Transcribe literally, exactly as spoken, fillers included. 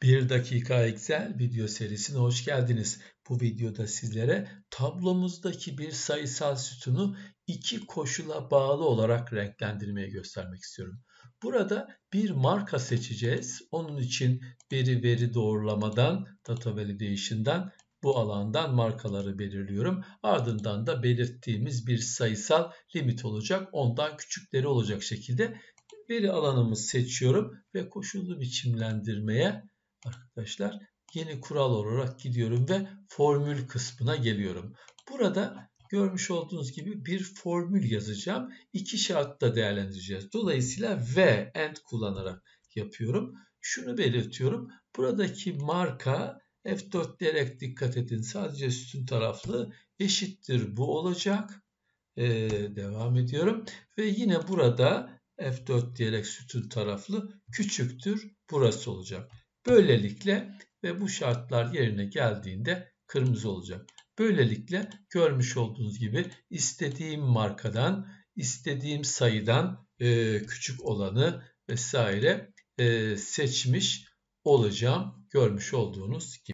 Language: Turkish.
Bir dakika Excel video serisine hoş geldiniz. Bu videoda sizlere tablomuzdaki bir sayısal sütunu iki koşula bağlı olarak renklendirmeyi göstermek istiyorum. Burada bir marka seçeceğiz. Onun için veri veri doğrulamadan, data validation'dan bu alandan markaları belirliyorum. Ardından da belirttiğimiz bir sayısal limit olacak. Ondan küçükleri olacak şekilde veri alanımı seçiyorum ve koşullu biçimlendirmeye arkadaşlar yeni kural olarak gidiyorum ve formül kısmına geliyorum. Burada görmüş olduğunuz gibi bir formül yazacağım. İki şartla değerlendireceğiz. Dolayısıyla ve and kullanarak yapıyorum. Şunu belirtiyorum. Buradaki marka F dört diyerek dikkat edin. Sadece sütun taraflı eşittir bu olacak. Ee, devam ediyorum. Ve yine burada F dört diyerek sütun taraflı küçüktür burası olacak. Böylelikle ve bu şartlar yerine geldiğinde kırmızı olacak. Böylelikle görmüş olduğunuz gibi istediğim markadan, istediğim sayıdan e, küçük olanı vesaire e, seçmiş olacağım. Görmüş olduğunuz gibi.